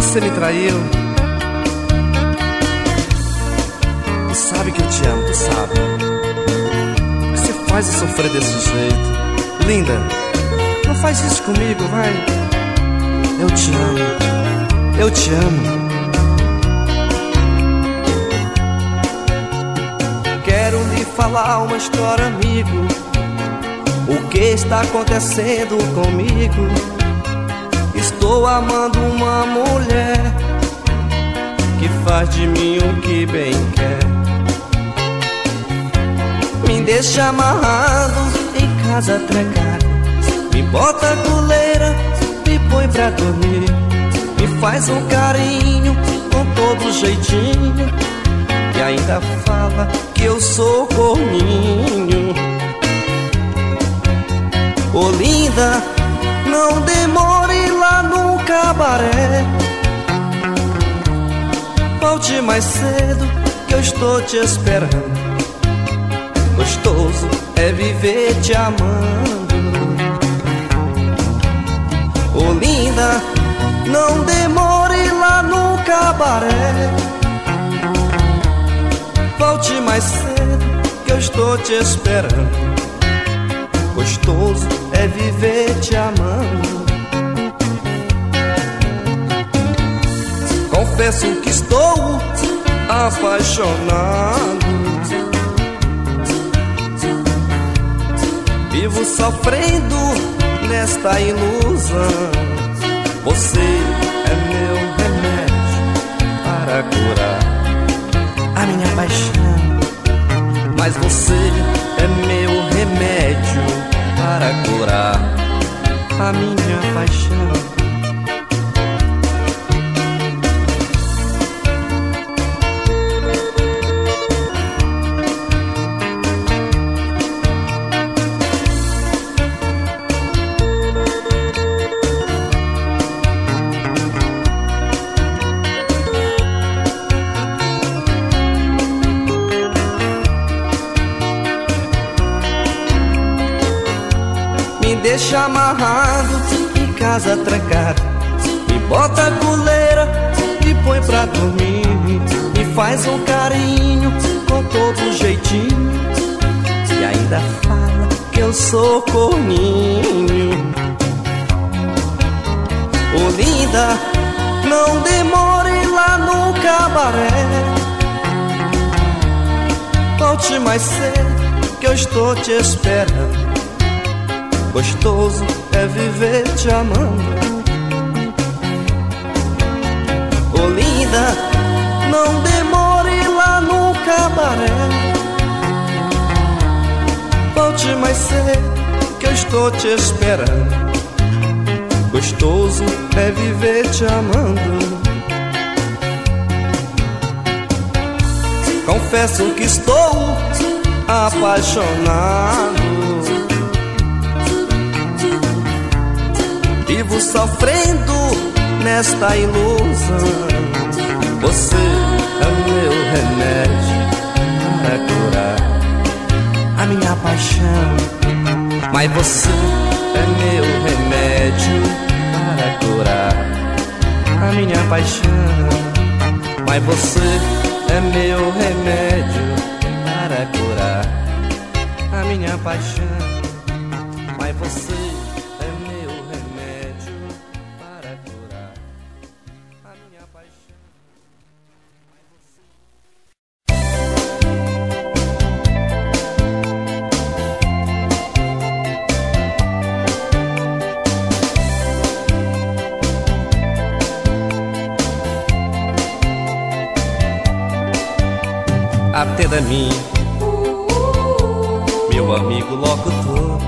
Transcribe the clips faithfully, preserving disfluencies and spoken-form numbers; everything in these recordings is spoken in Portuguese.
você me traiu. Tu sabe que eu te amo, tu sabe. Você faz eu sofrer desse jeito. Linda, não faz isso comigo, vai. Eu te amo, eu te amo. Quero lhe falar uma história, amigo. O que está acontecendo comigo? Estou amando uma mulher que faz de mim o que bem quer. Me deixa amarrado em casa trancado, me bota a coleira, me põe pra dormir, me faz um carinho com todo jeitinho e ainda fala que eu sou corninho. Ô linda, não demore lá no cabaré, volte mais cedo que eu estou te esperando. Gostoso é viver te amando. Ô linda, não demore lá no cabaré, volte mais cedo que eu estou te esperando. Gostoso é viver te amando. Confesso que estou apaixonado, vivo sofrendo nesta ilusão. Você é meu remédio para curar a minha paixão, mas você é meu remédio para curar a minha paixão. Deixa amarrado em casa trancado, me bota a coleira, me põe pra dormir, me faz um carinho com todo jeitinho e ainda fala que eu sou corninho. Ô linda, não demore lá no cabaré, volte mais cedo que eu estou te esperando. Gostoso é viver te amando. Ô linda, não demore lá no cabaré, volte mais cedo que eu estou te esperando. Gostoso é viver te amando. Confesso que estou apaixonado, vivo sofrendo nesta ilusão. Você é o meu remédio para curar a minha paixão, mas você é meu remédio para curar a minha paixão, mas você é meu remédio para curar a minha paixão, mas você atenda a mim, meu amigo locutor.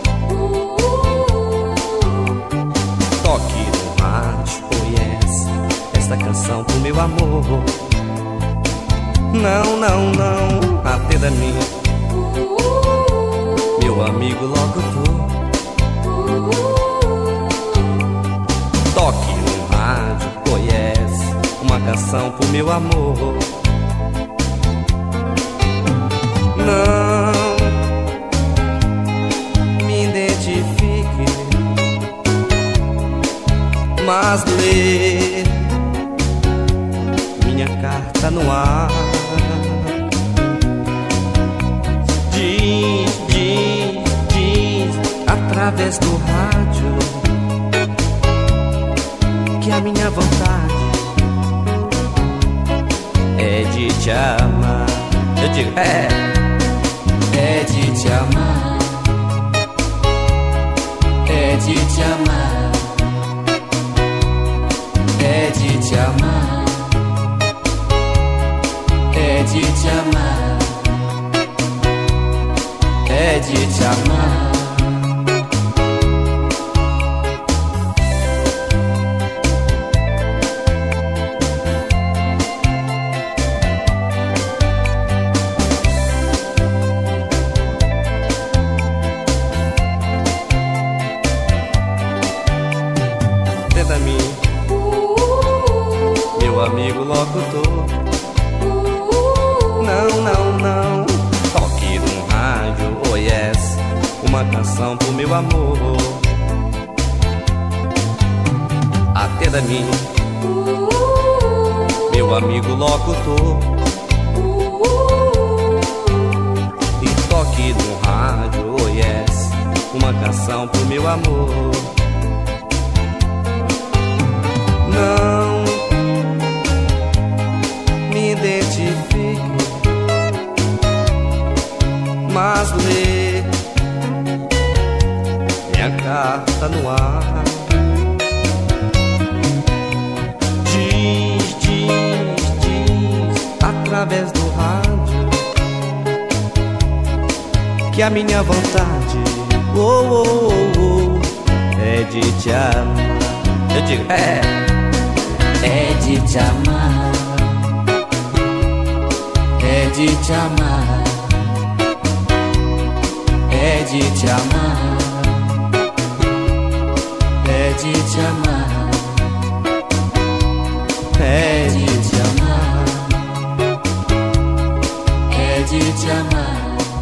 Toque no rádio, conhece esta canção pro meu amor. Não, não, não, atenda a mim, meu amigo locutor. Toque no rádio, conhece uma canção pro meu amor. Não me identifique, mas lê minha carta no ar. Diz, diz, diz através do rádio que a minha vontade é de te amar. Eu digo, é, é de te amar, é de te amar, é de te amar, é de te amar, é de te amar. Meu amigo locutor, não, não, não, toque num rádio, oh yes, uma canção pro meu amor. Atenda a mim, meu amigo locutor, e toque num rádio, oh yes, uma canção pro meu amor. Não me identifique, mas lê minha carta no ar. Diz, diz, diz através do rádio que a minha vontade, oh, oh, oh, oh, é de te amar. Eu digo, é, é de te amar, é de te amar, é de te amar, é de te amar, é de te amar, é de te amar.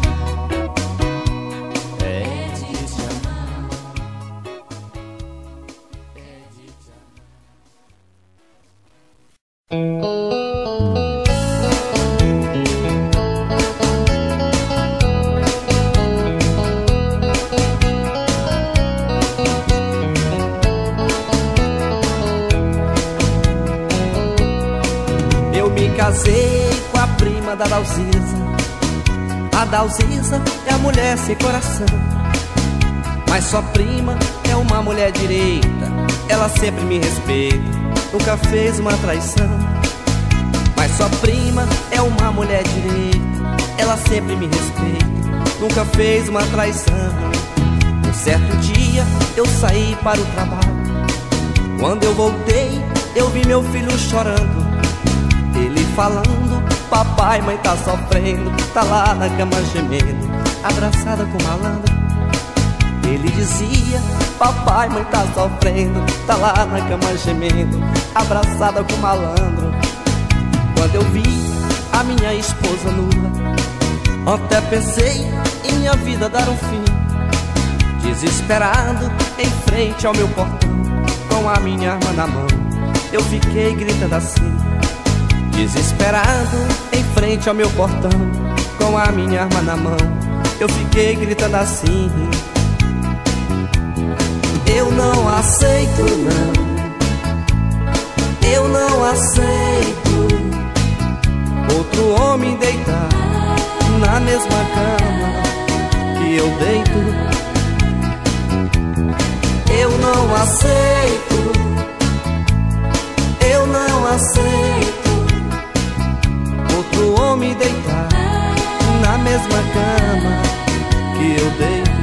Casei com a prima da Dalcisa. A Dalcisa é a mulher sem coração, mas sua prima é uma mulher direita. Ela sempre me respeita, nunca fez uma traição. Mas sua prima é uma mulher direita, ela sempre me respeita, nunca fez uma traição. Um certo dia eu saí para o trabalho. Quando eu voltei, eu vi meu filho chorando. Ele falando, papai, mãe tá sofrendo, tá lá na cama gemendo, abraçada com malandro. Ele dizia, papai, mãe tá sofrendo, tá lá na cama gemendo, abraçada com malandro. Quando eu vi a minha esposa nua, até pensei em minha vida dar um fim. Desesperado, em frente ao meu portão, com a minha arma na mão, eu fiquei gritando assim. Desesperado, em frente ao meu portão, com a minha arma na mão, eu fiquei gritando assim. Eu não aceito, não, eu não aceito outro homem deitar na mesma cama que eu deito. Eu não aceito, eu não aceito outro homem deitar na mesma cama que eu deito.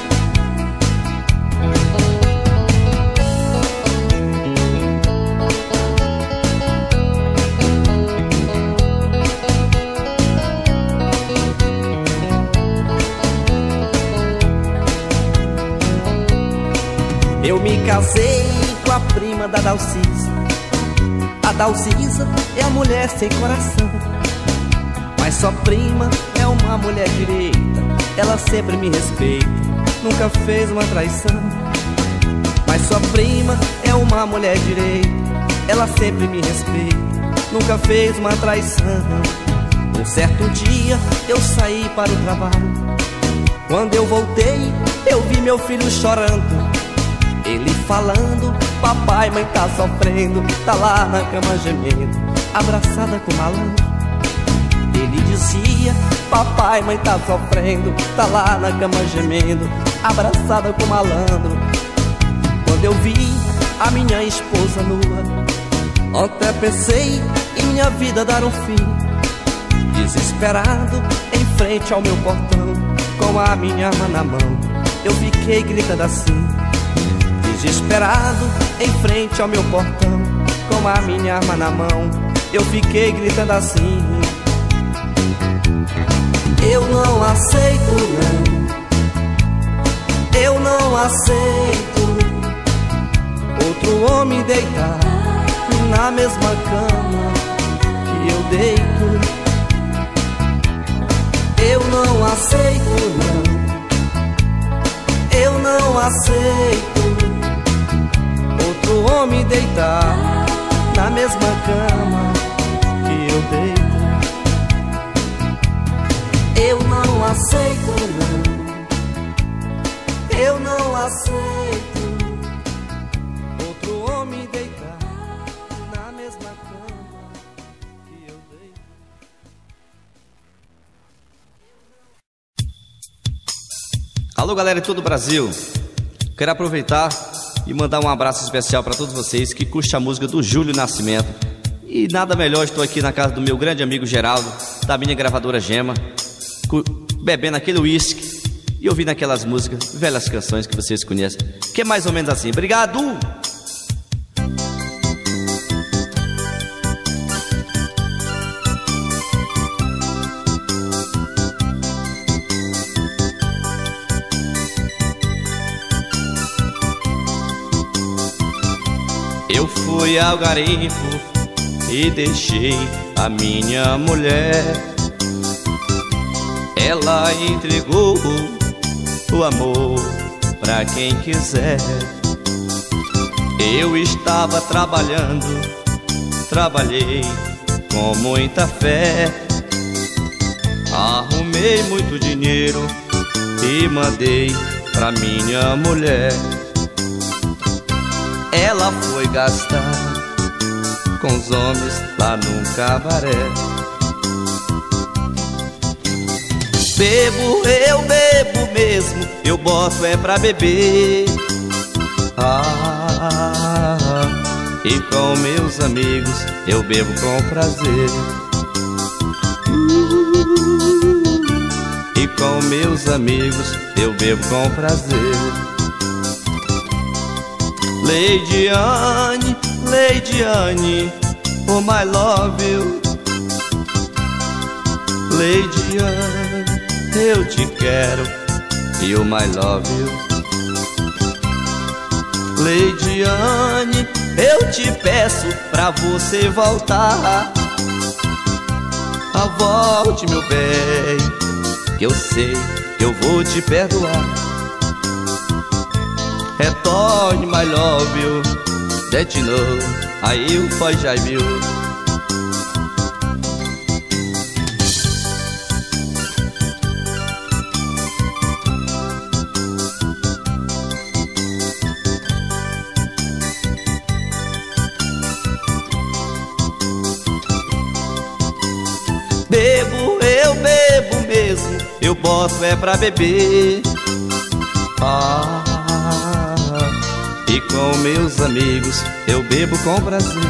Eu me casei com a prima da Dalcisa. A Dalcisa é a mulher sem coração, mas sua prima é uma mulher direita. Ela sempre me respeita, nunca fez uma traição. Mas sua prima é uma mulher direita, ela sempre me respeita, nunca fez uma traição. Um certo dia eu saí para o trabalho. Quando eu voltei, eu vi meu filho chorando. Ele falando: papai, mãe tá sofrendo, tá lá na cama gemendo, abraçada com o malandro. Ele dizia: papai, mãe tá sofrendo, tá lá na cama gemendo, abraçada com o malandro. Quando eu vi a minha esposa nua, até pensei em minha vida dar um fim. Desesperado, em frente ao meu portão, com a minha arma na mão, eu fiquei gritando assim. Desesperado, em frente ao meu portão, com a minha arma na mão, eu fiquei gritando assim. Eu não aceito não, eu não aceito outro homem deitar na mesma cama que eu deito. Eu não aceito não, eu não aceito outro homem deitar na mesma cama que eu deito. Eu não aceito não, eu não aceito outro homem deitar na mesma cama que eu deito. Alô, galera de todo o Brasil, quero aproveitar e mandar um abraço especial para todos vocês que curtem a música do Júlio Nascimento. E nada melhor, estou aqui na casa do meu grande amigo Geraldo, da minha gravadora Gema, bebendo aquele uísque e ouvindo aquelas músicas, velhas canções que vocês conhecem, que é mais ou menos assim. Obrigado! Eu fui ao garimpo e deixei a minha mulher. Ela entregou o amor pra quem quiser. Eu estava trabalhando, trabalhei com muita fé. Arrumei muito dinheiro e mandei pra minha mulher. Ela foi gastar com os homens lá num cabaré. Bebo, eu bebo mesmo, eu boto é pra beber. Ah, e com meus amigos eu bebo com prazer. E com meus amigos eu bebo com prazer. Lady Anne, Lady Anne, oh my love you. Lady Anne, eu te quero, you my love you. Lady Anne, eu te peço pra você voltar. Ah, volte, meu bem, que eu sei que eu vou te perdoar. Retorne, my love you, that you know I will forgive you. Bebo, eu bebo mesmo, eu boto é pra beber. Ah, e com meus amigos eu bebo com prazer.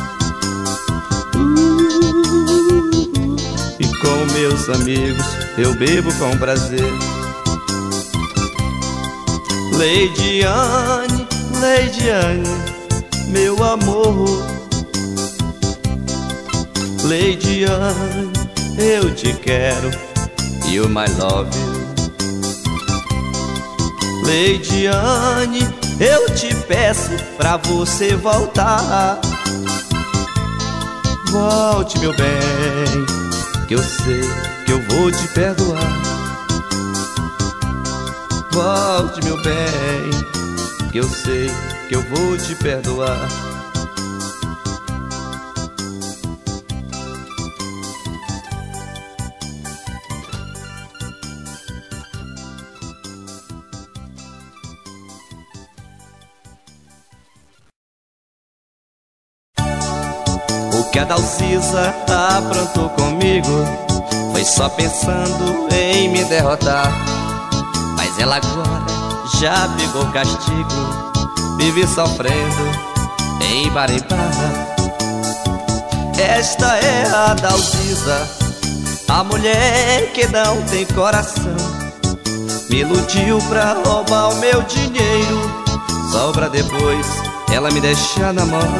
E com meus amigos eu bebo com prazer. Lady Anne, Lady Anne, meu amor. Lady Anne, eu te quero, you my love you. Lady Anne, eu te peço pra você voltar. Volte, meu bem, que eu sei que eu vou te perdoar. Volte, meu bem, que eu sei que eu vou te perdoar. que a Dalcisa aprontou comigo foi só pensando em me derrotar. Mas ela agora já pegou castigo, vive sofrendo em bar em bar. Esta é a Dalcisa, a mulher que não tem coração. Me iludiu pra roubar o meu dinheiro, só pra depois ela me deixar na mão.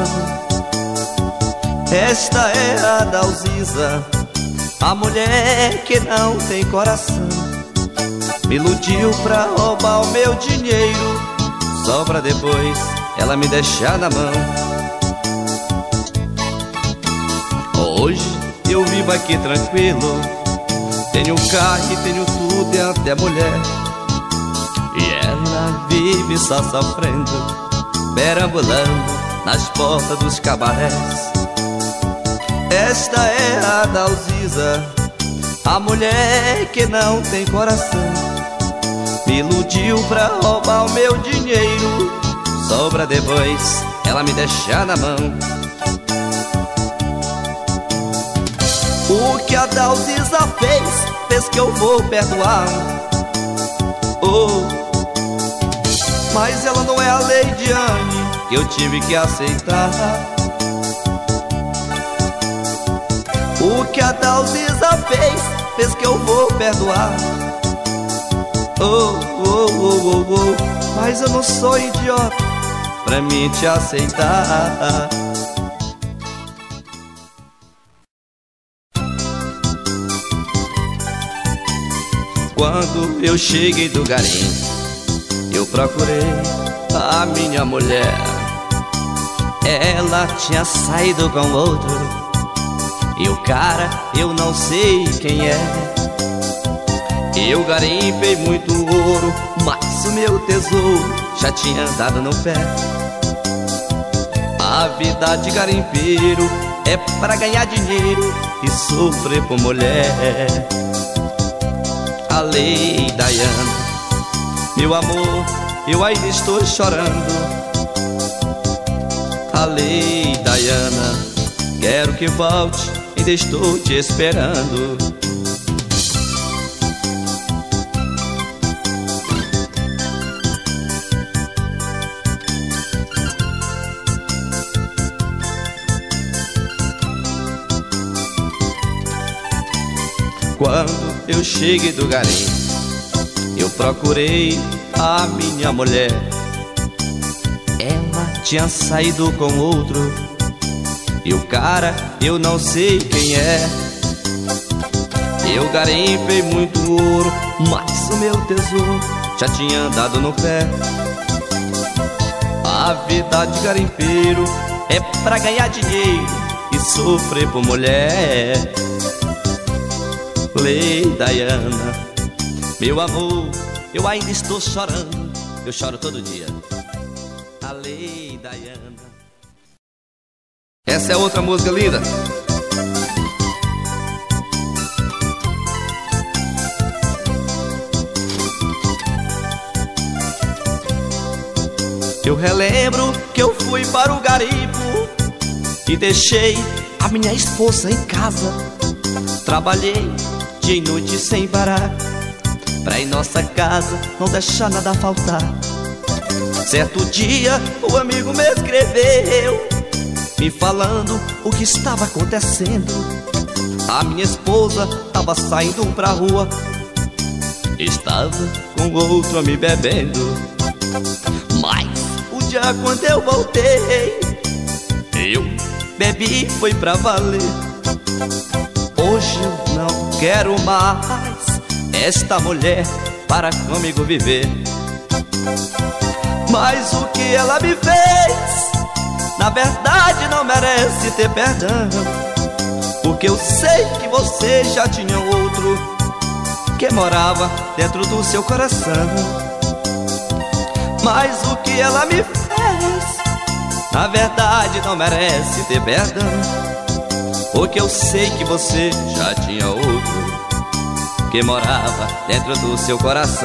Esta é a Dalcisa, a mulher que não tem coração. Me iludiu pra roubar o meu dinheiro, só pra depois ela me deixar na mão. Hoje eu vivo aqui tranquilo, tenho carro e tenho tudo e até mulher. E ela vive só sofrendo, perambulando nas portas dos cabarés. Esta é a Dalcisa, a mulher que não tem coração. Me iludiu pra roubar o meu dinheiro, só pra depois ela me deixar na mão. O que a Dalcisa fez, fez que eu vou perdoar. Oh, mas ela não é a Lady Anne que eu tive que aceitar. O que a Dalcisa fez, fez que eu vou perdoar. Oh, oh, oh, oh, oh, mas eu não sou idiota pra mim te aceitar. Quando eu cheguei do garim, eu procurei a minha mulher. Ela tinha saído com outro, e o cara eu não sei quem é. Eu garimpei muito ouro, mas o meu tesouro já tinha dado no pé. A vida de garimpeiro é pra ganhar dinheiro e sofrer por mulher. A Lei Diana, meu amor, eu ainda estou chorando. A Lei Diana, quero que volte, ainda estou te esperando. Quando eu cheguei do garim, eu procurei a minha mulher. Ela tinha saído com outro, e o cara eu não sei quem é. Eu garimpei muito ouro, mas o meu tesouro já tinha dado no pé. A vida de garimpeiro é pra ganhar dinheiro e sofrer por mulher. Lei Diana, meu amor, eu ainda estou chorando, eu choro todo dia. A Lei Diana. Essa é outra música linda. Eu relembro que eu fui para o garimpo e deixei a minha esposa em casa. Trabalhei dia e noite sem parar, pra em nossa casa não deixar nada faltar. Certo dia o amigo me escreveu, me falando o que estava acontecendo. A minha esposa estava saindo pra rua, estava com outro me bebendo. Mas o dia quando eu voltei, eu bebi foi pra valer. Hoje eu não quero mais esta mulher para comigo viver. Mas o que ela me fez, na verdade não merece ter perdão, porque eu sei que você já tinha outro que morava dentro do seu coração. Mas o que ela me fez, na verdade não merece ter perdão, porque eu sei que você já tinha outro que morava dentro do seu coração.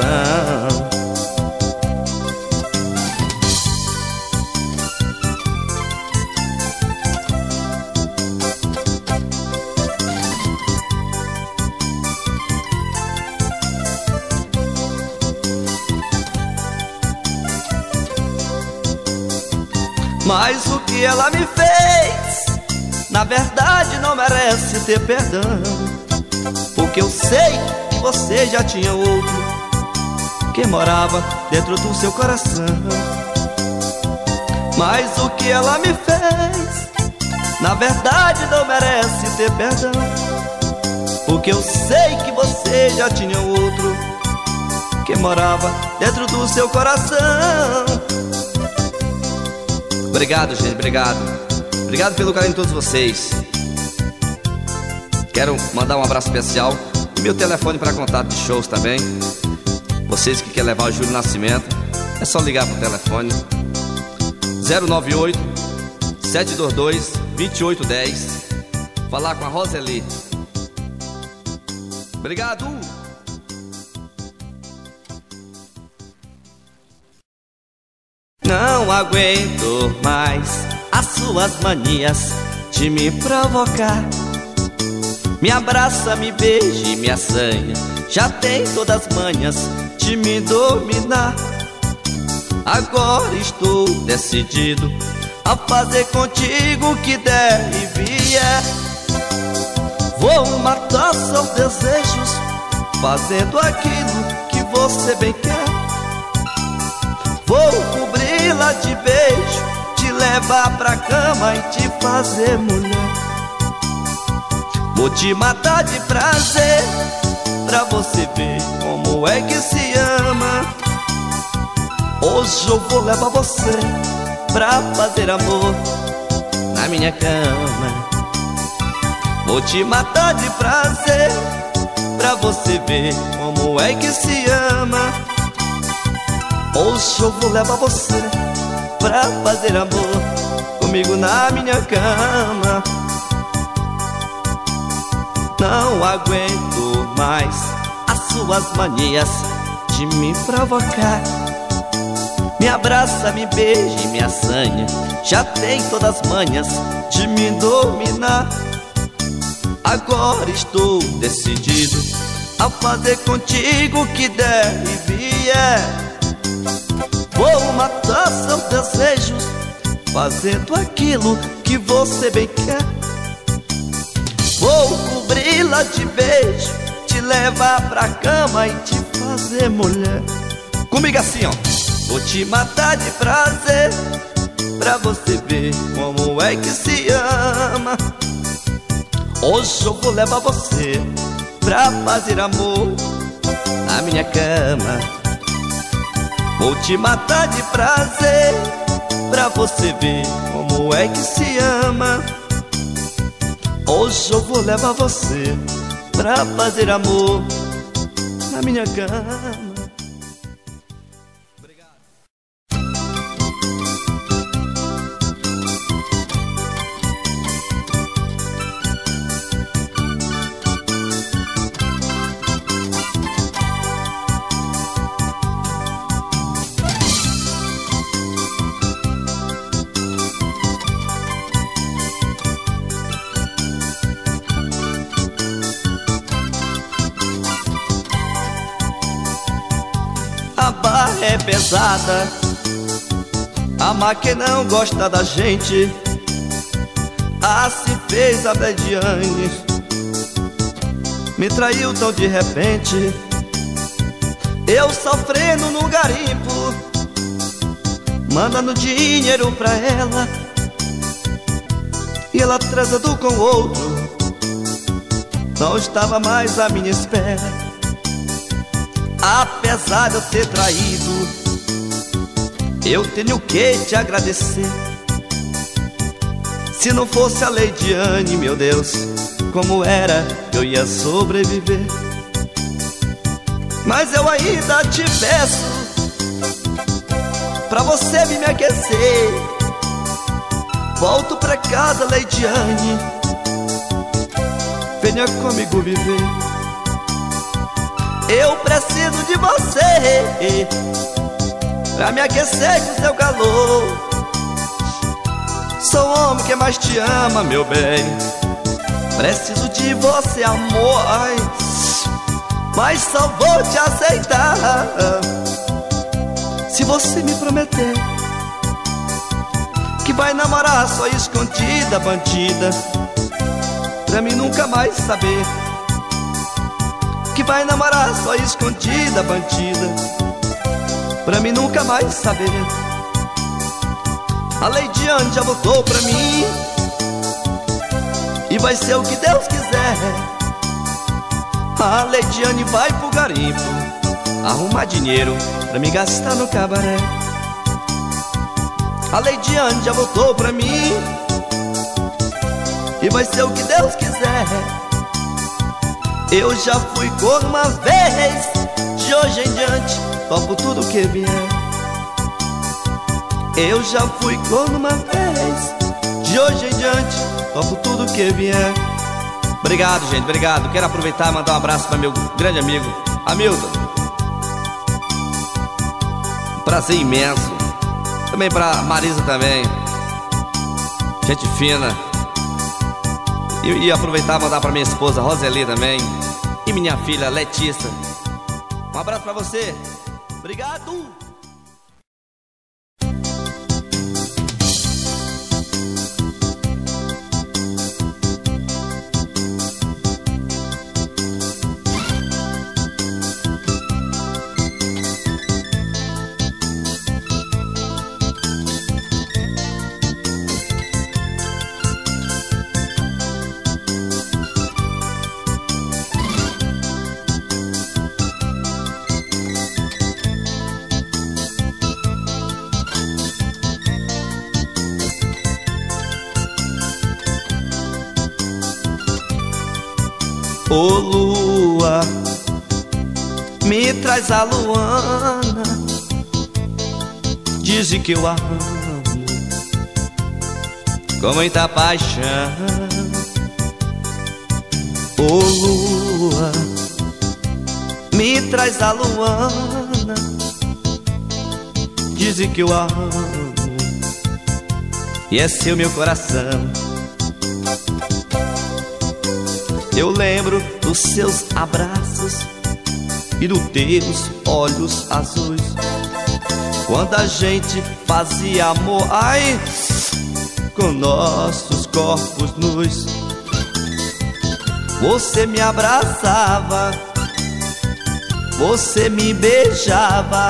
Mas o que ela me fez, na verdade não merece ter perdão. Porque eu sei que você já tinha outro que morava dentro do seu coração. Mas o que ela me fez, na verdade não merece ter perdão. Porque eu sei que você já tinha outro que morava dentro do seu coração. Obrigado, gente, obrigado. Obrigado pelo carinho de todos vocês. Quero mandar um abraço especial e meu telefone para contato de shows também. Vocês que querem levar o Júlio Nascimento, é só ligar pro telefone zero nove oito, sete dois dois, dois oito um zero. Falar com a Roseli. Obrigado. Não aguento mais as suas manias de me provocar. Me abraça, me beija e me assanha. Já tem todas as manhas de me dominar. Agora estou decidido a fazer contigo o que der e vier. Vou matar seus desejos, fazendo aquilo que você bem quer. Vou cobri-la de beijo, te levar pra cama e te fazer mulher. Vou te matar de prazer, pra você ver como é que se ama. Hoje eu vou levar você pra fazer amor na minha cama. Vou te matar de prazer, pra você ver como é que se ama. Hoje eu vou levar você pra fazer amor comigo na minha cama. Não aguento mais as suas manias de me provocar. Me abraça, me beija e me assanha. Já tem todas as manhas de me dominar. Agora estou decidido a fazer contigo o que der e vier. Vou matar seus desejos, fazendo aquilo que você bem quer. Vou cobri-la de beijo, te levar pra cama e te fazer mulher. Comigo assim, ó. Vou te matar de prazer, pra você ver como é que se ama. Hoje eu vou levar você pra fazer amor na minha cama. Vou te matar de prazer, pra você ver como é que se ama. Hoje eu vou levar você pra fazer amor na minha cama. A barra é pesada, amar quem não gosta da gente. Assim fez a Blediane, me traiu tão de repente. Eu sofrendo no garimpo, mandando dinheiro pra ela, e ela transando com outro, não estava mais à minha espera. Apesar de eu ter traído, eu tenho que te agradecer. Se não fosse a Leidiane, meu Deus, como era que eu ia sobreviver? Mas eu ainda te peço pra você vir me aquecer. Volto pra casa, Leidiane, venha comigo viver. Eu preciso de você pra me aquecer com seu calor. Sou o homem que mais te ama, meu bem. Preciso de você, amor. Ai, mas só vou te aceitar se você me prometer que vai namorar só escondida, bandida, pra mim nunca mais saber. Que vai namorar só escondida, bandida, pra mim nunca mais saber. A Leidiane já voltou pra mim e vai ser o que Deus quiser. A Leidiane vai pro garimpo arrumar dinheiro pra me gastar no cabaré. A Leidiane já voltou pra mim e vai ser o que Deus quiser. Eu já fui corno uma vez, de hoje em diante topo tudo que vier. Eu já fui corno uma vez, de hoje em diante topo tudo que vier. Obrigado, gente, obrigado. Quero aproveitar e mandar um abraço para meu grande amigo Hamilton. Um prazer imenso. Também pra Marisa também, gente fina. E, e aproveitar e mandar pra minha esposa Roseli também, e minha filha Letícia. Um abraço pra você. Obrigado. Ô lua, me traz a Luana, dize que eu a amo com muita paixão. Ô lua, me traz a Luana, dize que eu a amo e é seu meu coração. Eu lembro dos seus abraços e dos teus olhos azuis, quando a gente fazia amor, ai, com nossos corpos nus. Você me abraçava, você me beijava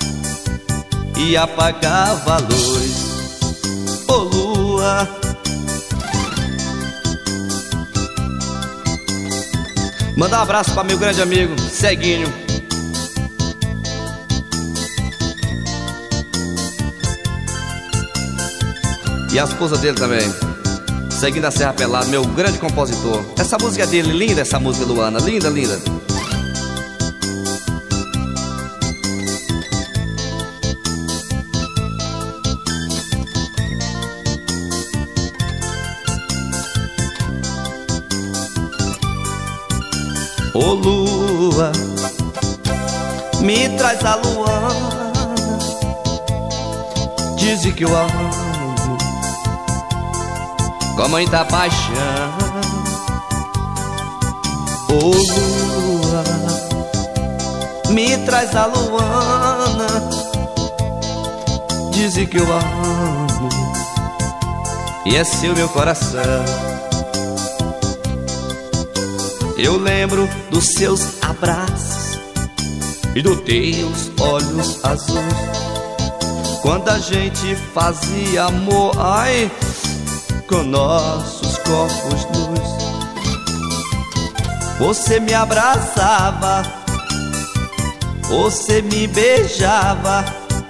e apagava a luz. Ô lua, mandar um abraço para meu grande amigo Ceguinho. E a esposa dele também, Ceguinho da Serra Pelada, meu grande compositor. Essa música é dele, linda essa música, Luana, linda, linda. Ô lua, me traz a Luana, dize que eu a amo com muita paixão. Ô lua, me traz a Luana, dize que eu a amo e é seu meu coração. Eu lembro dos seus abraços e dos teus olhos azuis, quando a gente fazia amor, ai, com nossos corpos nus. Você me abraçava, você me beijava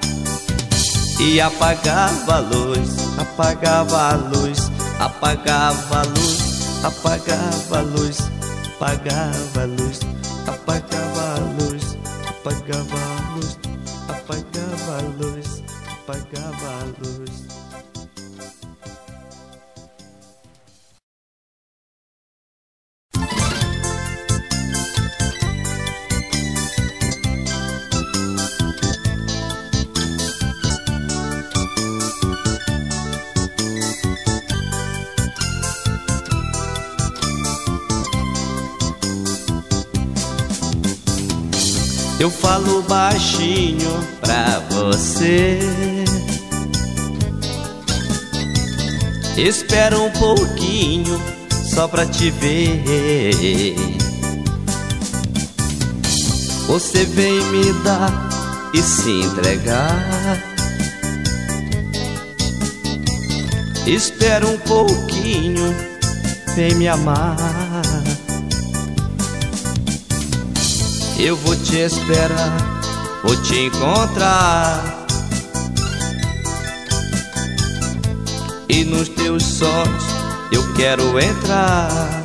e apagava a luz, apagava a luz, apagava a luz, apagava a luz. Apagava a luz, apagava a luz, apagava a luz, apagava a luz, apagava a luz. Eu falo baixinho pra você, Espera um pouquinho só pra te ver. Você vem me dar e se entregar. Espera um pouquinho, vem me amar. Eu vou te esperar, vou te encontrar. E nos teus sonhos eu quero entrar.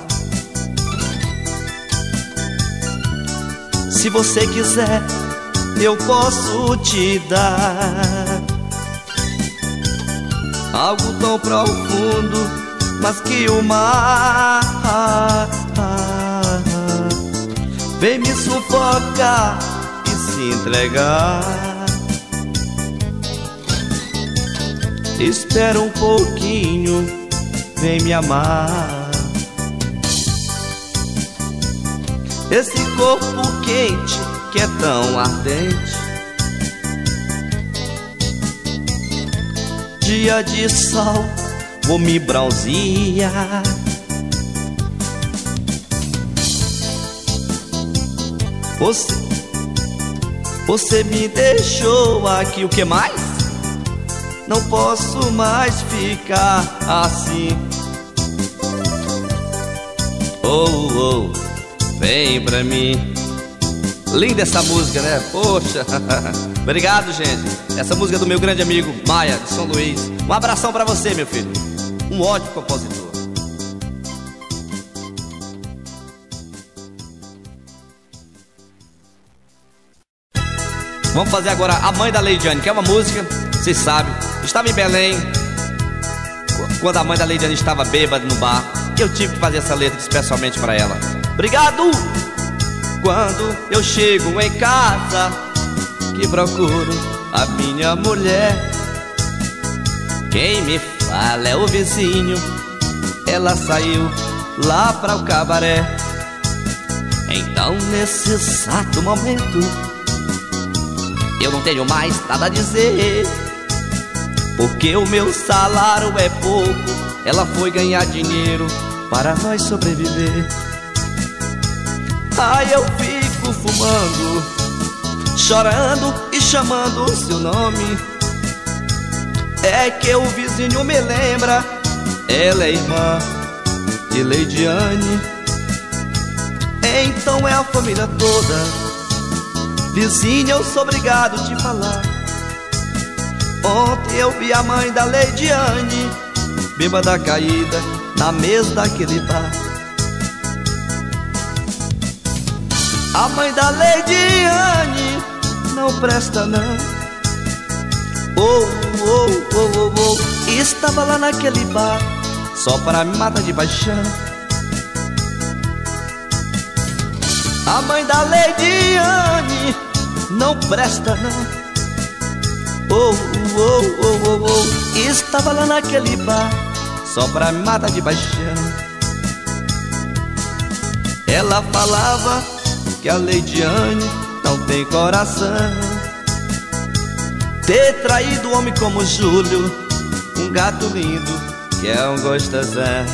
Se você quiser, eu posso te dar algo tão profundo, mas que o mar vem me sufocar e se entregar. Espera um pouquinho, vem me amar. Esse corpo quente que é tão ardente, dia de sol vou me bronzear. Você, você me deixou aqui, o que mais? Não posso mais ficar assim. Oh, oh, vem pra mim. Linda essa música, né? Poxa. Obrigado, gente. Essa música é do meu grande amigo Maia, de São Luís. Um abração pra você, meu filho. Um ótimo compositor. Vamos fazer agora A Mãe da Leidiane, que é uma música, vocês sabem. Estava em Belém, quando a mãe da Leidiane estava bêbada no bar, que eu tive que fazer essa letra especialmente para ela. Obrigado! Quando eu chego em casa, que procuro a minha mulher, quem me fala é o vizinho, ela saiu lá para o cabaré. Então nesse exato momento eu não tenho mais nada a dizer, porque o meu salário é pouco, ela foi ganhar dinheiro para nós sobreviver. Aí eu fico fumando, chorando e chamando o seu nome. É que o vizinho me lembra, ela é irmã de Leidiane. Então é a família toda. Vizinha, eu sou obrigado a te falar. Ontem eu vi a mãe da Leidiane, bêbada caída, na mesa daquele bar. A mãe da Leidiane não presta não. Oh, oh, oh, oh, oh. Estava lá naquele bar só para me matar de paixão. A mãe da Leidiane não presta não. Oh, oh, oh, oh, oh. Estava lá naquele bar só pra me matar de paixão. Ela falava que a Leidiane não tem coração, ter traído um homem como Júlio, um gato lindo que é um gostosão.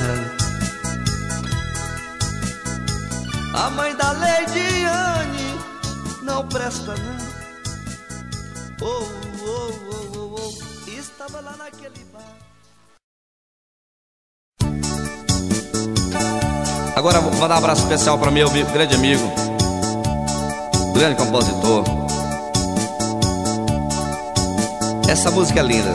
A mãe da Leidiane não presta não. Oh, oh, oh, oh, oh. Estava lá naquele bar. Agora vou mandar um abraço especial para meu grande amigo, grande compositor. Essa música é linda.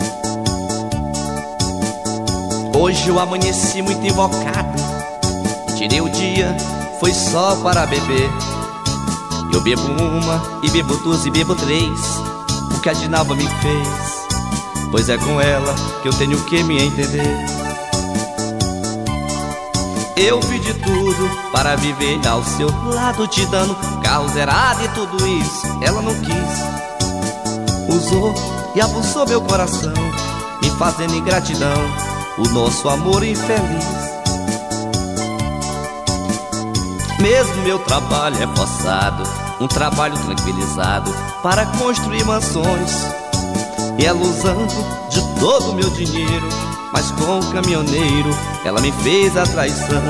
Hoje eu amanheci muito invocado, tirei o dia, foi só para beber. Eu bebo uma, e bebo duas, e bebo três, o que a Dinalva me fez, pois é com ela que eu tenho que me entender. Eu fiz de tudo para viver ao seu lado, te dando carro zerado e tudo isso, ela não quis. Usou e abusou meu coração, me fazendo ingratidão o nosso amor infeliz. Mesmo meu trabalho é forçado, um trabalho tranquilizado para construir mansões, e ela usando de todo o meu dinheiro, mas com o caminhoneiro ela me fez a traição.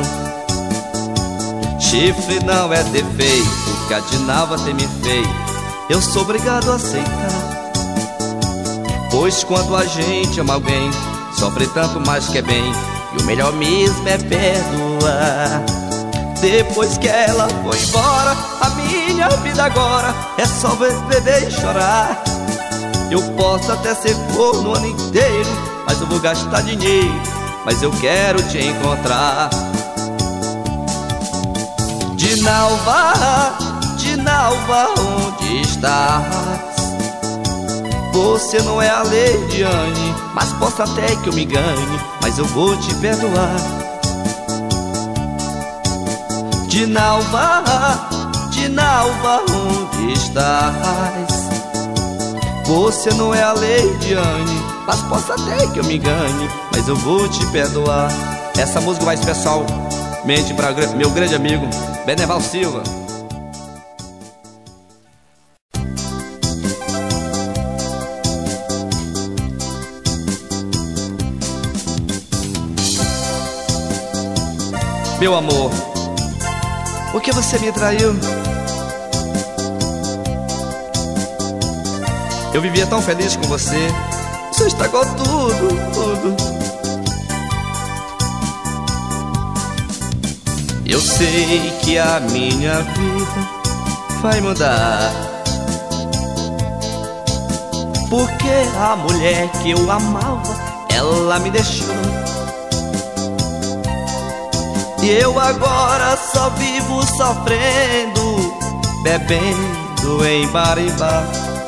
Chifre não é defeito que a Dinalva tem me feito, eu sou obrigado a aceitar. Pois quando a gente ama alguém, sofre tanto mais que é bem, e o melhor mesmo é perdoar. Depois que ela foi embora, a minha vida agora é só ver, beber e chorar. Eu posso até ser corno o ano inteiro, mas eu vou gastar dinheiro, mas eu quero te encontrar. Dinalva, Dinalva, onde estás? Você não é a Leidiane, mas posso até que eu me engane, mas eu vou te perdoar. Dinalva, Dinalva, onde estás? Você não é a Leidiane, mas posso até que eu me engane, mas eu vou te perdoar. Essa música vai especialmente para meu grande amigo Beneval Silva. Meu amor, por que você me traiu? Eu vivia tão feliz com você, você estragou tudo, tudo. Eu sei que a minha vida vai mudar, porque a mulher que eu amava, ela me deixou. E eu agora só vivo sofrendo, bebendo em bar e bar.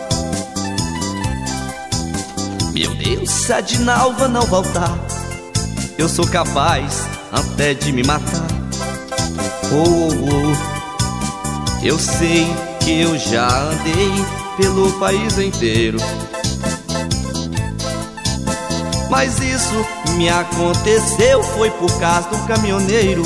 Meu Deus, se a Dinalva não voltar, eu sou capaz até de me matar. Oh, oh, oh. Eu sei que eu já andei pelo país inteiro, mas isso me aconteceu foi por causa do caminhoneiro.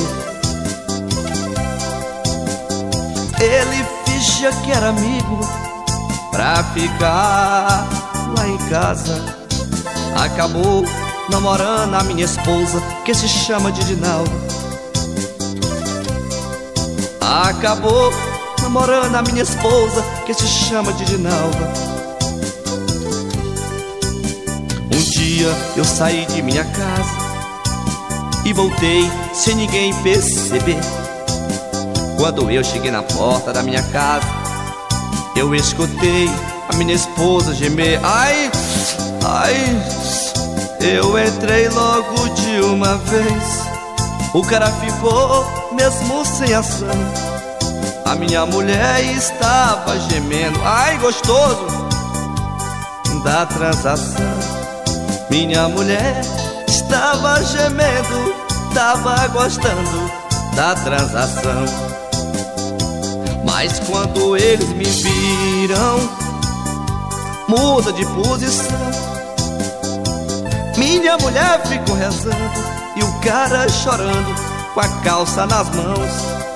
Ele fingia que era amigo pra ficar lá em casa. Acabou namorando a minha esposa, que se chama de Dinalva. Acabou namorando a minha esposa, que se chama de Dinalva. Um dia eu saí de minha casa e voltei sem ninguém perceber. Quando eu cheguei na porta da minha casa, eu escutei a minha esposa gemer. Ai, ai, eu entrei logo de uma vez. O cara ficou mesmo sem ação. A minha mulher estava gemendo. Ai, gostoso da transação. Minha mulher estava gemendo, estava gostando da transação. Mas quando eles me viram, muda de posição. Minha mulher ficou rezando e o cara chorando com a calça nas mãos.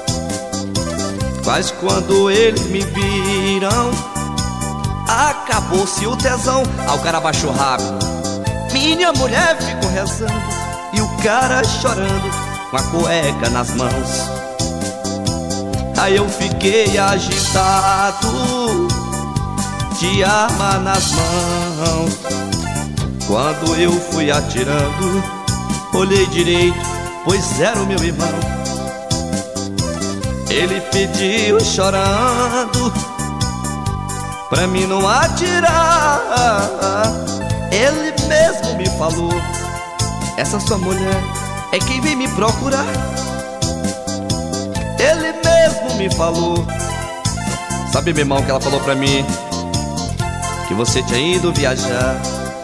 Mas quando eles me viram, acabou-se o tesão. Ah, o cara baixou rápido. Minha mulher ficou rezando e o cara chorando com a cueca nas mãos. Aí eu fiquei agitado, de arma nas mãos. Quando eu fui atirando, olhei direito, pois era o meu irmão. Ele pediu chorando pra mim não atirar. Ele mesmo me falou: essa sua mulher é quem vem me procurar. Ele mesmo me falou. Sabe, meu irmão, que ela falou pra mim? Que você tinha ido viajar.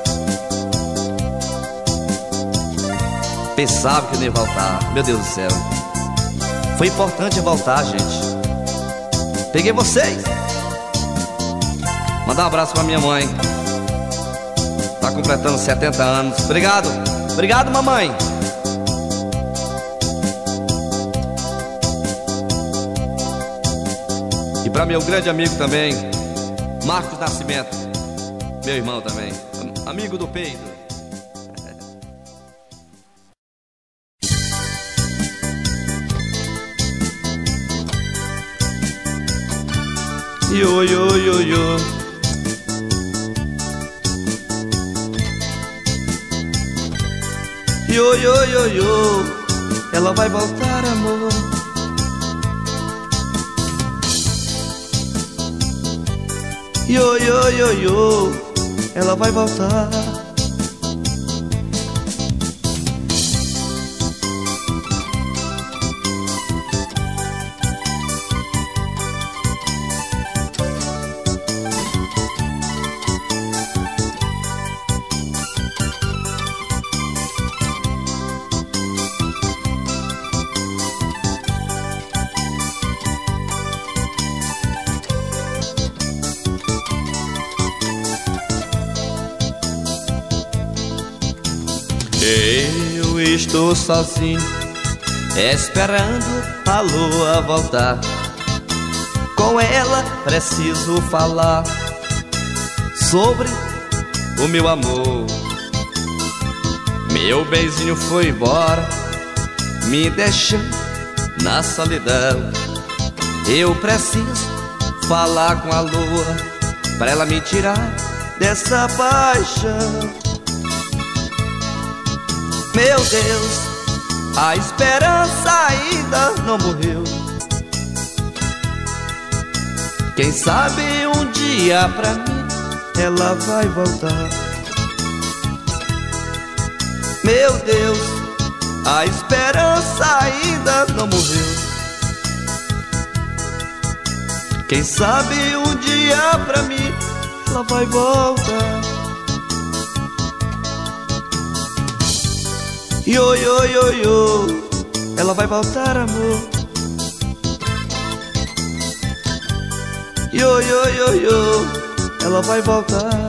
Pensava que não ia voltar. Meu Deus do céu, foi importante voltar, gente. Peguei vocês. Mandar um abraço pra minha mãe, tá completando setenta anos. Obrigado, obrigado, mamãe. E pra meu grande amigo também, Marcos Nascimento, meu irmão também, amigo do peito. Yo, yo, yo, yo. Yo, yo, yo, yo. Ela vai voltar, amor. Yo, yo, yo, yo. Ela vai voltar. Eu estou sozinho, esperando a lua voltar. Com ela preciso falar sobre o meu amor. Meu benzinho foi embora, me deixando na solidão. Eu preciso falar com a lua, pra ela me tirar dessa paixão. Meu Deus, a esperança ainda não morreu. Quem sabe um dia pra mim ela vai voltar. Meu Deus, a esperança ainda não morreu. Quem sabe um dia pra mim ela vai voltar. Yo, yo, yo, yo. Ela vai voltar, amor. Yo, yo, yo, yo. Ela vai voltar.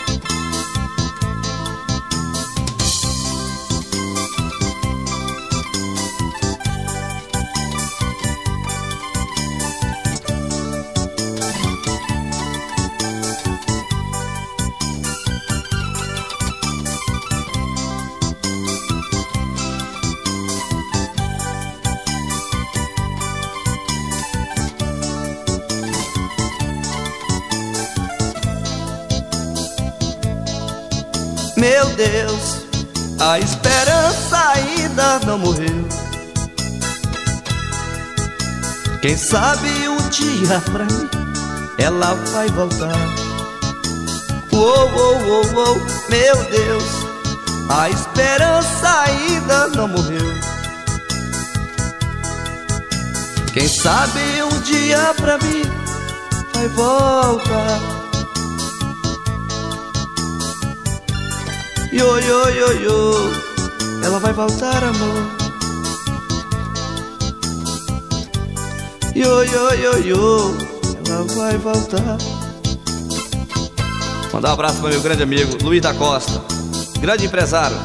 Meu Deus, a esperança ainda não morreu. Quem sabe um dia pra mim ela vai voltar. Uou, uou, uou, uou. Meu Deus, a esperança ainda não morreu. Quem sabe um dia pra mim vai voltar. Yo, yo, yo, yo. Ela vai voltar, amor. Yo, yo, yo, yo. Ela vai voltar. Mandar um abraço para meu grande amigo Luiz da Costa, grande empresário.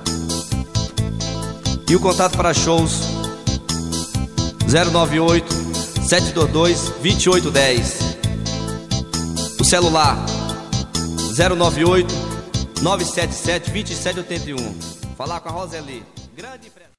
E o contato para shows zero nove oito, sete dois dois, dois oito um zero. O celular zero nove oito, nove sete sete, dois sete oito um. Falar com a Roseli, grande empresário.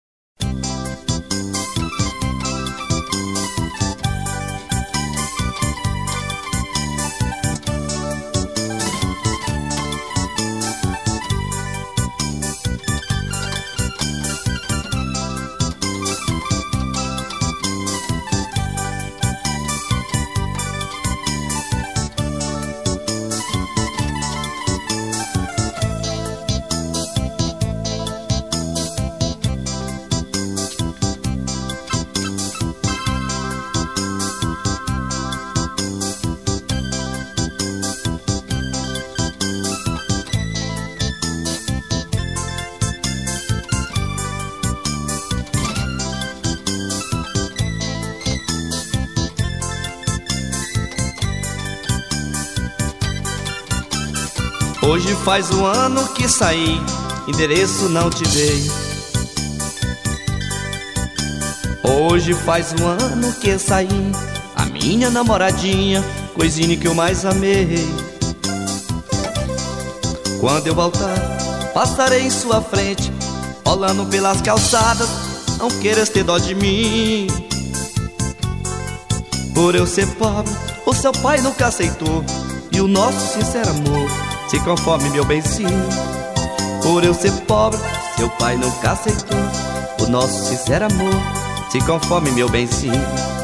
Hoje faz um ano que saí, endereço não te dei. Hoje faz um ano que saí, a minha namoradinha, coisinha que eu mais amei. Quando eu voltar, passarei em sua frente, rolando pelas calçadas, não queiras ter dó de mim. Por eu ser pobre, o seu pai nunca aceitou, e o nosso sincero amor se conforme meu benzinho. Por eu ser pobre, seu pai nunca aceitou, o nosso sincero amor se conforme meu benzinho.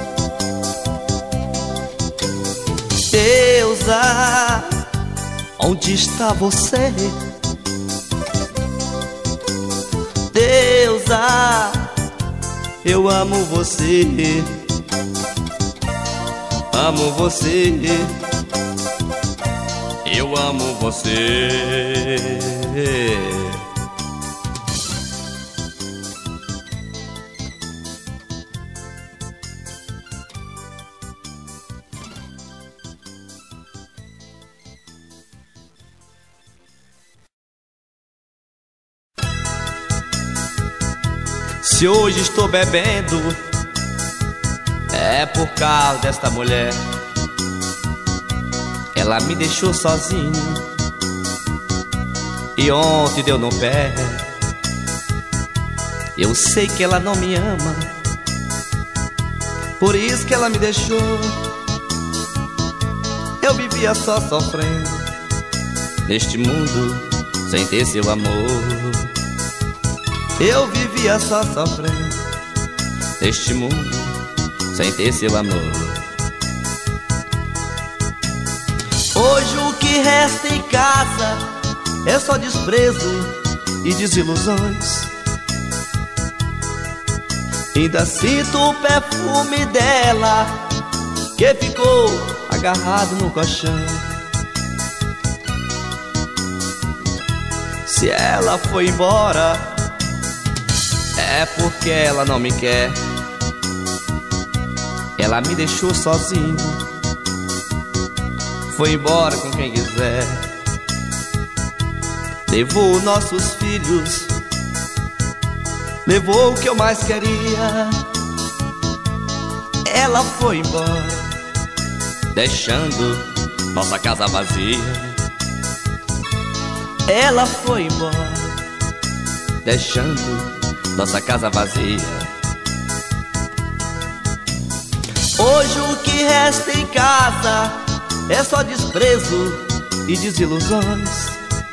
Deusa, onde está você? Deusa, eu amo você, amo você, eu amo você. Se hoje estou bebendo, é por causa desta mulher. Ela me deixou sozinho e ontem deu no pé. Eu sei que ela não me ama, por isso que ela me deixou. Eu vivia só sofrendo neste mundo sem ter seu amor. Eu vivia só sofrendo neste mundo sem ter seu amor. Hoje o que resta em casa é só desprezo e desilusões. Ainda sinto o perfume dela que ficou agarrado no colchão. Se ela foi embora, é porque ela não me quer. Ela me deixou sozinho, foi embora com quem quiser. Levou nossos filhos, levou o que eu mais queria. Ela foi embora, deixando nossa casa vazia. Ela foi embora, deixando nossa casa vazia. Hoje o que resta em casa é só desprezo e desilusões.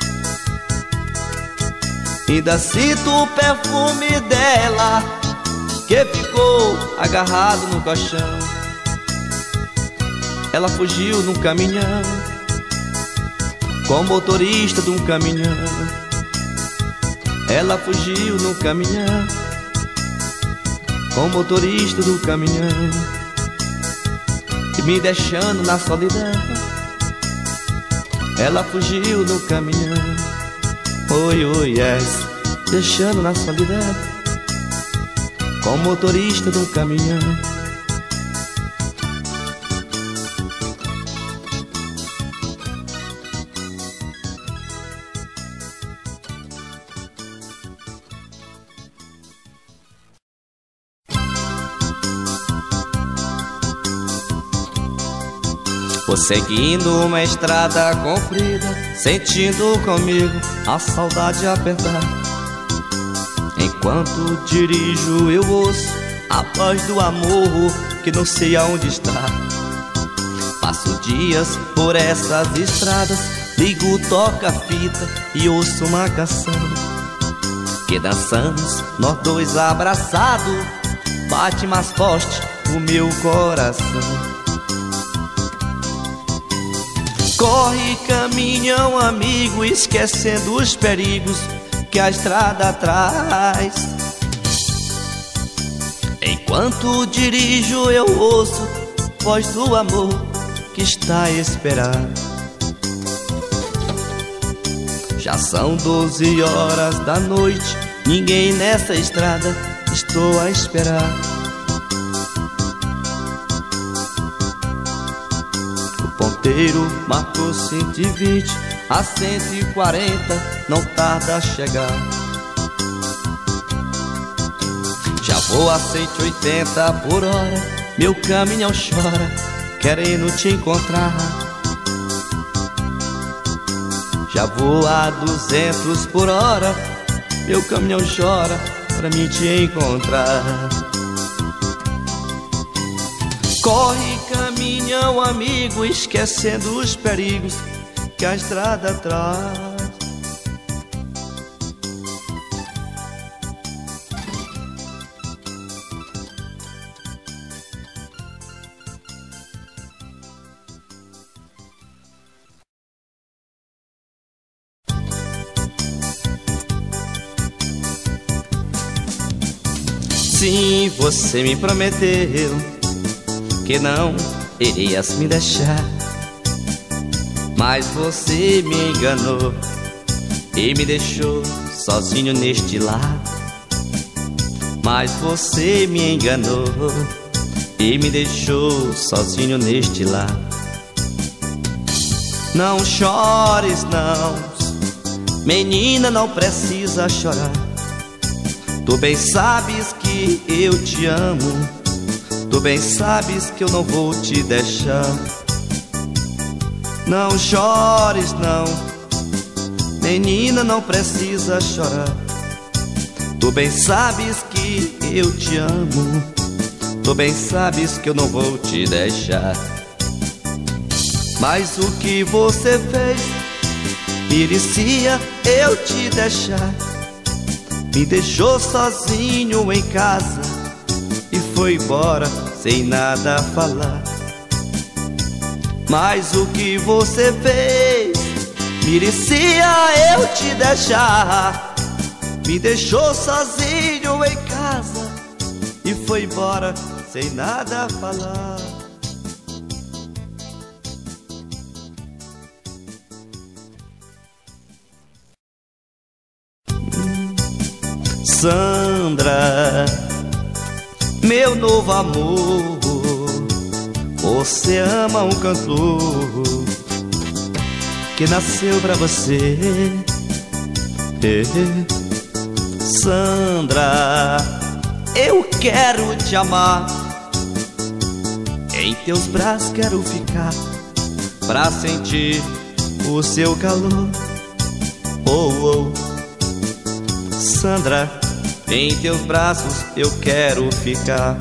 Ainda sinto o perfume dela que ficou agarrado no colchão. Ela fugiu num caminhão, com o motorista de um caminhão. Ela fugiu no caminhão, com o motorista do caminhão, e me deixando na solidão. Ela fugiu no caminhão, oi, oi, yes, deixando na solidão, com o motorista do caminhão. Vou seguindo uma estrada comprida, sentindo comigo a saudade apertar. Enquanto dirijo eu ouço a voz do amor que não sei aonde está. Passo dias por essas estradas, ligo, toca a fita e ouço uma canção que dançamos nós dois abraçados. Bate mais forte o meu coração. Corre, caminhão amigo, esquecendo os perigos que a estrada traz. Enquanto dirijo eu ouço voz do amor que está a esperar. Já são doze horas da noite, ninguém nessa estrada, estou a esperar. Ponteiro marcou cento e vinte, a cento e quarenta não tarda a chegar. Já vou a cento e oitenta por hora, meu caminhão chora, querendo te encontrar. Já vou a duzentos por hora, meu caminhão chora pra mim te encontrar. Corre, caminhão Minha amigo, esquecendo os perigos que a estrada traz. Sim, você me prometeu que não irias me deixar, mas você me enganou e me deixou sozinho neste lar. Mas você me enganou e me deixou sozinho neste lar. Não chores não, menina, não precisa chorar. Tu bem sabes que eu te amo, tu bem sabes que eu não vou te deixar. Não chores não, menina, não precisa chorar. Tu bem sabes que eu te amo, tu bem sabes que eu não vou te deixar. Mas o que você fez merecia eu te deixar. Me deixou sozinho em casa e foi embora sem nada falar. Mas o que você fez merecia eu te deixar. Me deixou sozinho em casa e foi embora sem nada falar. Sandra, meu novo amor, você ama um cantor que nasceu pra você. Sandra, eu quero te amar, em teus braços quero ficar, pra sentir o seu calor. Oh, oh. Sandra, em teus braços eu quero ficar.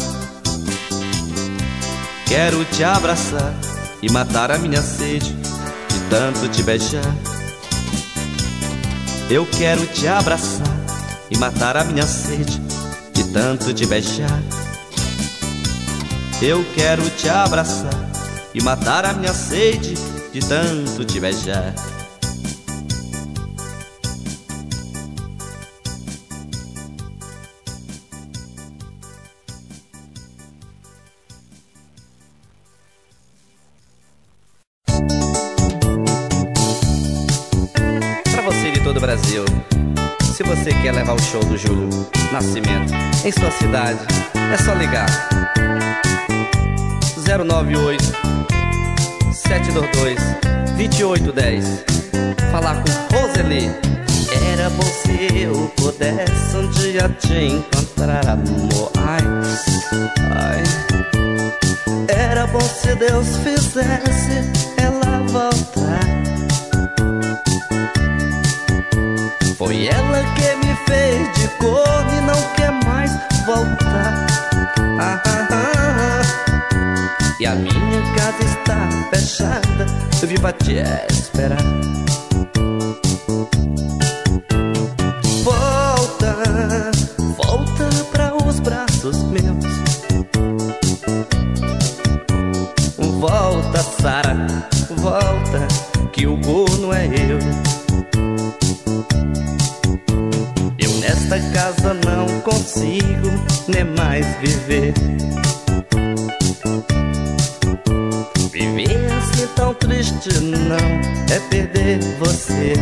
Quero te abraçar e matar a minha sede de tanto te beijar. Eu quero te abraçar e matar a minha sede de tanto te beijar. Eu quero te abraçar e matar a minha sede de tanto te beijar. Do Brasil, se você quer levar o show do Júlio Nascimento em sua cidade, é só ligar zero nove oito, sete dois dois, dois oito um zero. Falar com Roseli. Era bom se eu pudesse um dia te encontrar, amor. Ai, ai. Era bom se Deus fizesse ela voltar. Foi ela que me fez de cor e não quer mais voltar. Ah, ah, ah. E a minha casa está fechada, eu vim pra te esperar. Volta, volta pra os braços meus. Volta, Sara, volta, que o corno é eu. Nesta casa não consigo nem mais viver. Viver assim tão triste não é perder você.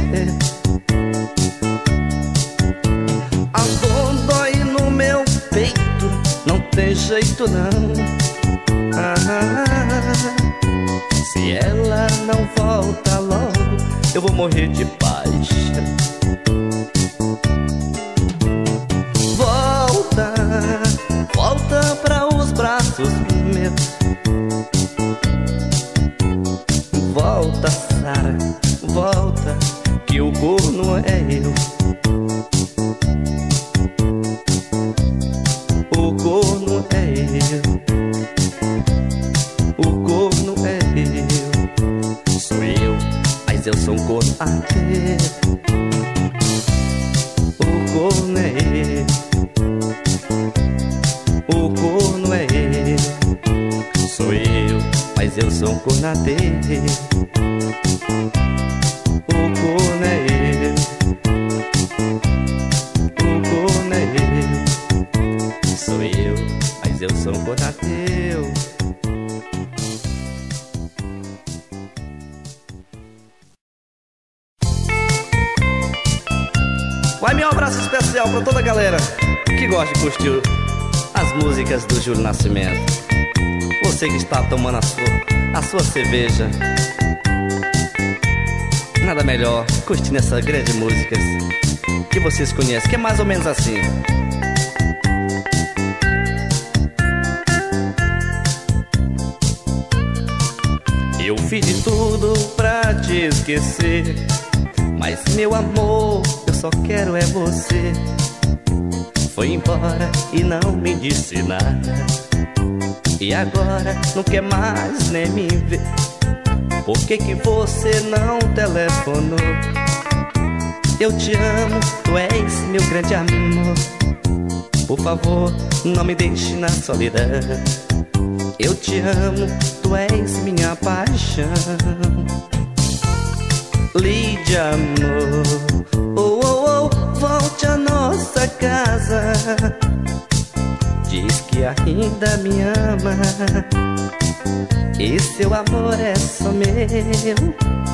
A dor dói no meu peito, não tem jeito não. Ah, se ela não volta logo, eu vou morrer de paixão. Volta pra os braços meus. Volta, Sara, volta, que o corno é eu. O corno é eu. O corno cornateiro. O corno é eu, o corno é eu. Sou eu, mas eu sou um cornateu. Vai meu abraço especial pra toda a galera que gosta de curtir as músicas do Júlio Nascimento. Você que está tomando a sua, a sua cerveja, nada melhor curtindo essas grandes músicas que vocês conhecem, que é mais ou menos assim. Eu fiz de tudo pra te esquecer, mas meu amor, eu só quero é você. Foi embora e não me disse nada, e agora não quer mais nem me ver. Por que que você não telefonou? Eu te amo, tu és meu grande amor. Por favor, não me deixe na solidão. Eu te amo, tu és minha paixão. Lídia, amor, oh, oh, oh, volte à nossa casa. Diz que ainda me ama, e seu amor é só meu.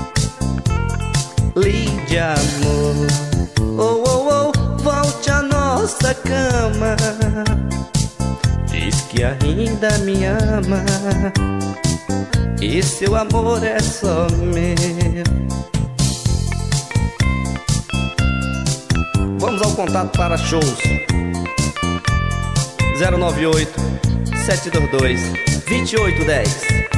Lídia, amor, oh, oh, oh, volte à nossa cama. Diz que ainda me ama, e seu amor é só meu. Vamos ao contato para shows zero nove oito, sete dois dois, dois oito um zero.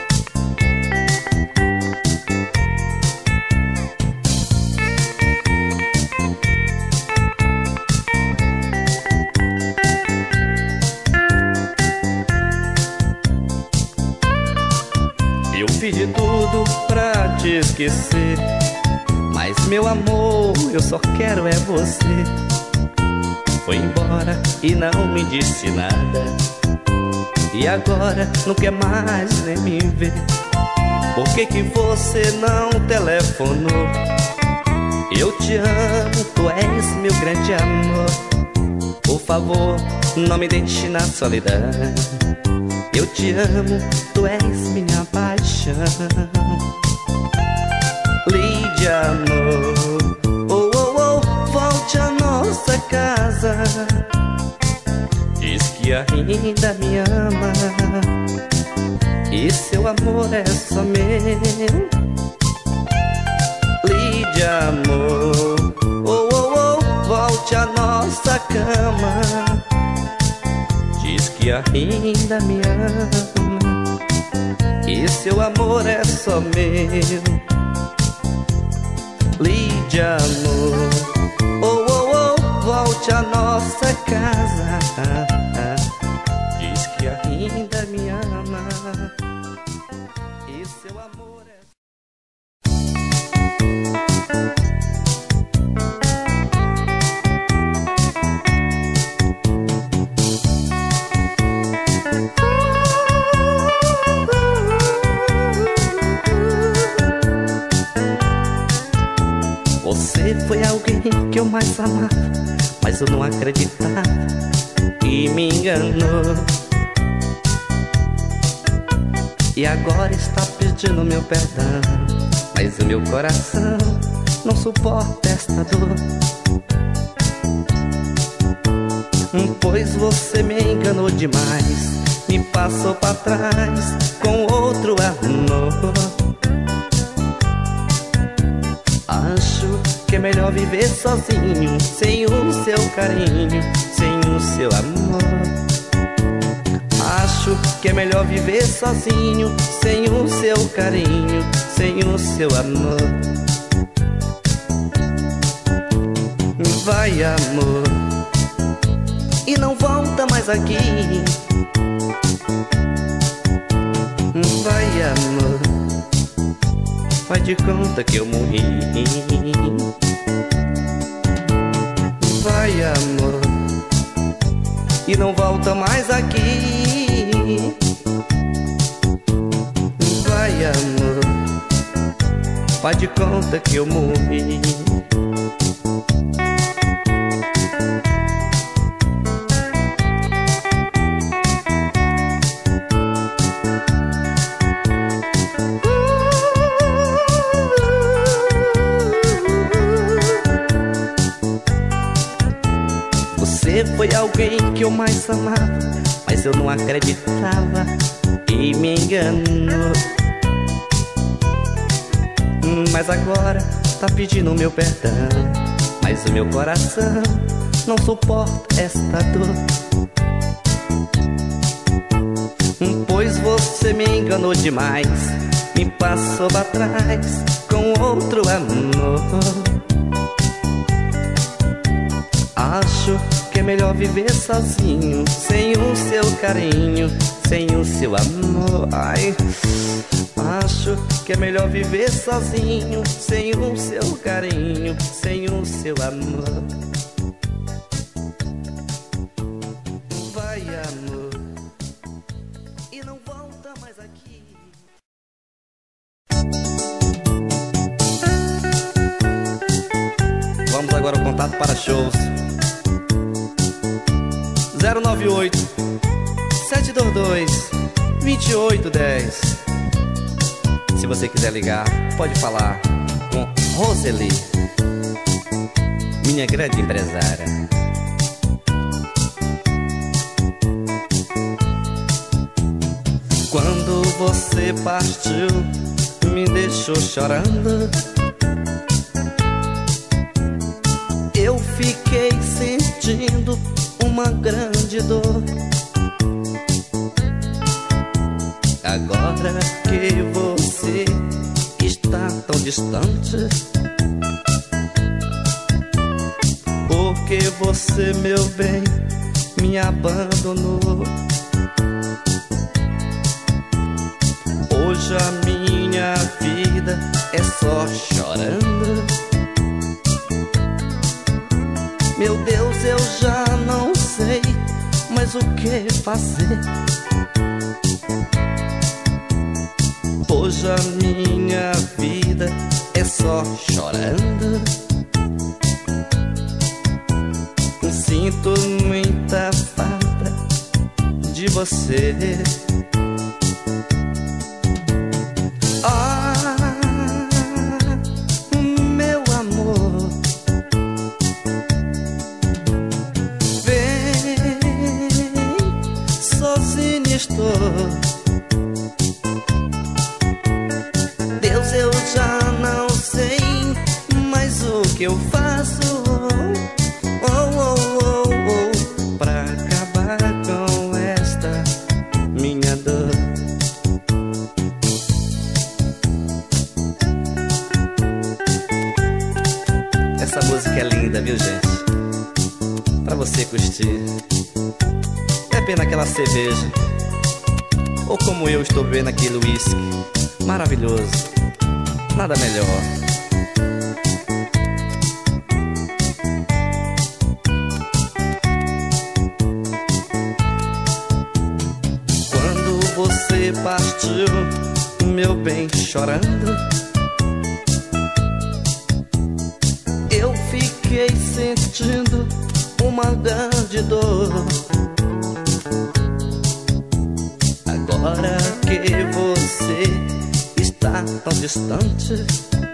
Eu fiz de tudo pra te esquecer, mas meu amor, eu só quero é você. Foi embora e não me disse nada, e agora não quer mais nem me ver. Por que que você não telefonou? Eu te amo, tu és meu grande amor. Por favor, não me deixe na solidão. Eu te amo, tu és minha paixão. Lídia, amor, oh, oh, oh, volte à nossa casa. Diz que ainda me ama, e seu amor é só meu. Lídia, amor, oh, oh, oh, volte à nossa cama. Diz que ainda me ama, e seu amor é só meu. Lídia, amor, oh, oh, oh, volte à nossa casa. Diz que ainda me ama, e seu amor é... Você foi alguém que eu mais amava, mas eu não acreditava e me enganou. E agora está pedindo meu perdão, mas o meu coração não suporta esta dor. Pois você me enganou demais, me passou pra trás com outro amor. Acho que é melhor viver sozinho, sem o seu carinho, sem o seu amor. Acho que é melhor viver sozinho, sem o seu carinho, sem o seu amor. Vai, amor, e não volta mais aqui. Vai, amor, faz de conta que eu morri. Vai, amor, e não volta mais aqui. Vai, faz de conta que eu morri. Você foi alguém que eu mais amava, mas eu não acreditava e me enganou. Mas agora tá pedindo meu perdão, mas o meu coração não suporta esta dor. Pois você me enganou demais, me passou pra trás com outro amor. Acho que é melhor viver sozinho, sem o seu carinho, sem o seu amor. Ai, acho que é melhor viver sozinho, sem o seu carinho, sem o seu amor. Vai, amor, e não volta mais aqui. Vamos agora ao contato para shows. Zero nove oito, sete dois dois, dois oito um zero. Se você quiser ligar, pode falar com Roseli, minha grande empresária. Quando você partiu, me deixou chorando. Eu fiquei sentindo uma grande dor. Agora que você está tão distante, porque você, meu bem, me abandonou. Hoje a minha vida é só chorando. Meu Deus, eu já não sei mais o que fazer. Hoje a minha vida é só chorando. Sinto muita falta de você. Ah, meu amor, vem, sozinho estou. Deus, eu já não sei mais o que eu faço. Oh, oh, oh, oh, pra acabar com esta minha dor. Essa música é linda, viu, gente? Pra você curtir. É pena aquela cerveja, ou como eu estou bebendo aquele whisky maravilhoso. Nada melhor. Quando você partiu, meu bem, chorando, eu fiquei sentindo uma grande dor. Agora que você está tão distante,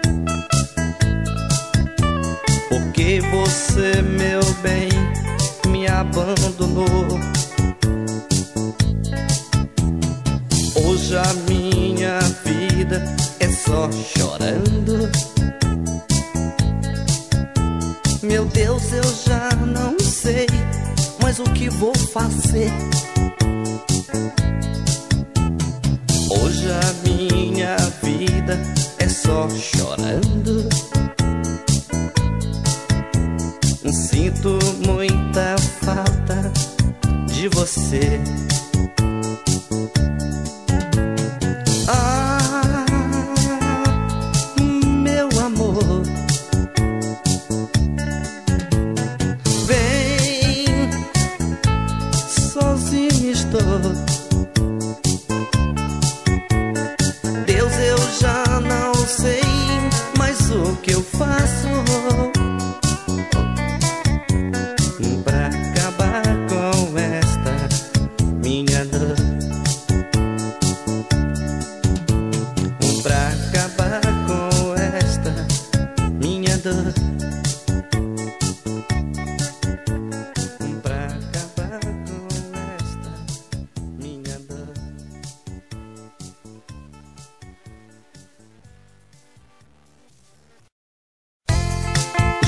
porque você, meu bem, me abandonou. Hoje a minha vida é só chorando. Meu Deus, eu já não sei mais o que vou fazer. Hoje a minha vida é só chorando. Sinto muita falta de você. Ah, meu amor, vem, sozinho estou. Deus, eu já não sei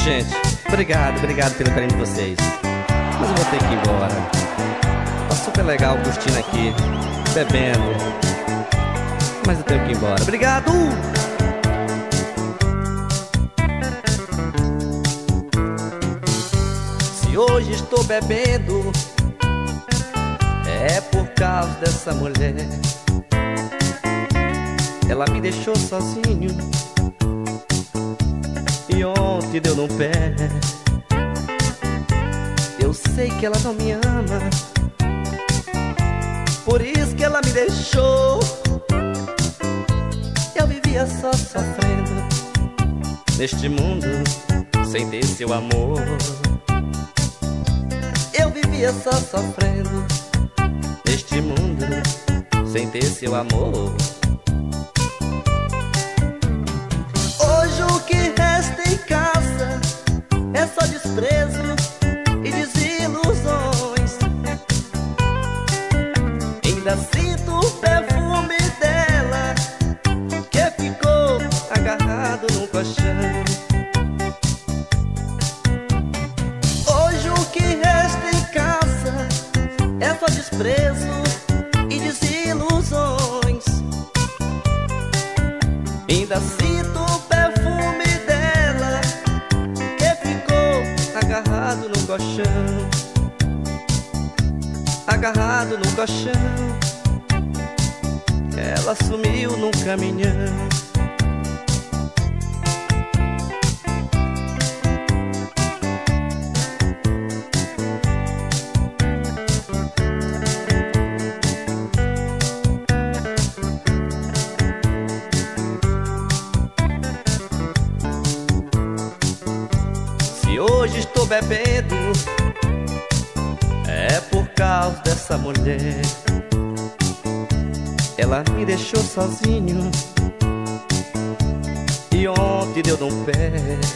gente, obrigado, obrigado pelo carinho de vocês. Mas eu vou ter que ir embora. Tá super legal curtindo aqui, bebendo, mas eu tenho que ir embora. Obrigado! Se hoje estou bebendo, é por causa dessa mulher. Ela me deixou sozinho e ontem deu no pé. Eu sei que ela não me ama, por isso que ela me deixou. Eu vivia só sofrendo neste mundo sem ter seu amor. Eu vivia só sofrendo neste mundo sem ter seu amor. Hoje o que resta em casa é só desprezo e desilusões. Ainda sinto o perfume dela que ficou agarrado no colchão. Hoje o que resta em casa é só desprezo e desilusões. Ainda sinto o perfume dela que ficou agarrado no colchão. Agarrado no colchão. Ela sumiu num caminhão. Se hoje estou bebendo, é por causa dessa mulher. Ela me deixou sozinho e ontem deu no pé.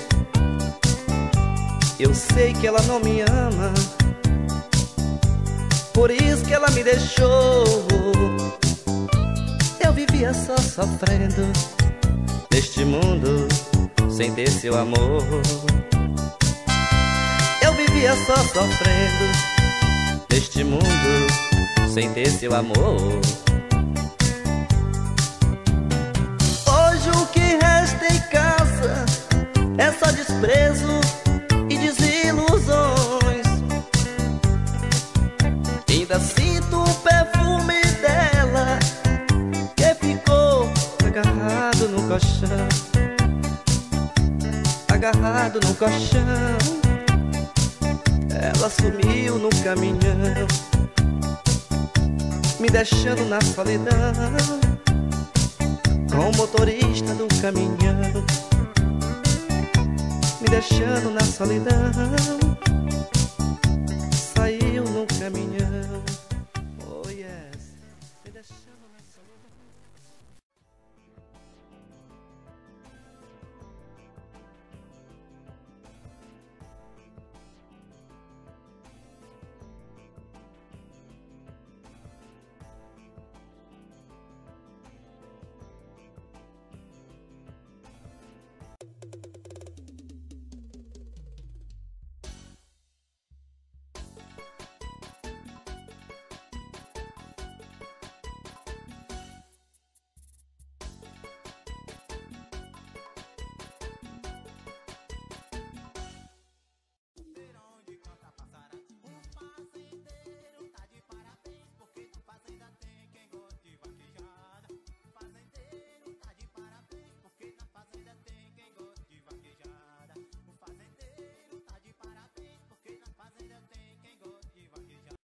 Eu sei que ela não me ama, por isso que ela me deixou. Eu vivia só sofrendo neste mundo sem ter seu amor. Eu vivia só sofrendo neste mundo sem ter seu amor. Hoje o que resta em casa é só desprezo e desilusões. Ainda sinto o perfume dela que ficou agarrado no colchão. Agarrado no colchão. Ela sumiu no caminhão, me deixando na solidão com o motorista do caminhão, me deixando na solidão.